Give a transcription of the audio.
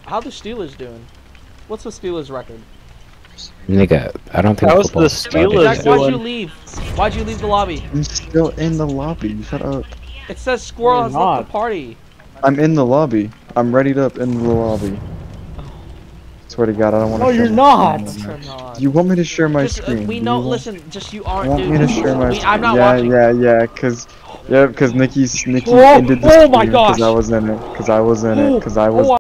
How the Steelers doing? What's the Steelers record? Nigga, I don't think How's the football Steelers Jack, why'd you doing? leave? Why'd you leave the lobby? I'm still in the lobby. Shut up. It says Squirrel has not. left the party. I'm in the lobby. I'm readied up in the lobby. Swear to God, I don't want to. No, you're not. Do you want me to share my Just, screen? we Do know. you want- Listen, just you aren't. Want Dude, me to share my screen? I'm not yeah, watching. Cause Nikki Oh, ended the oh stream my because I gosh. was in it. Cause I was in it. Cause I was.